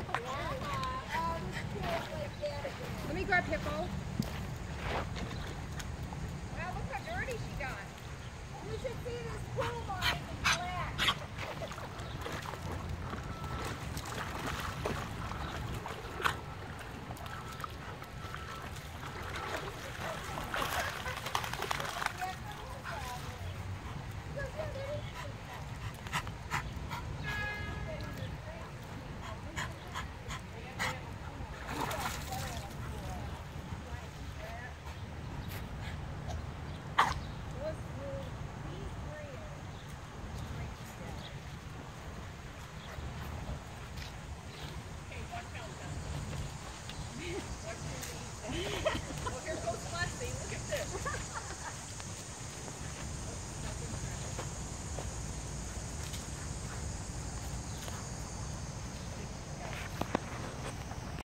Let me grab Hippo. Wow, look how dirty she got. You should see this pool, Mike.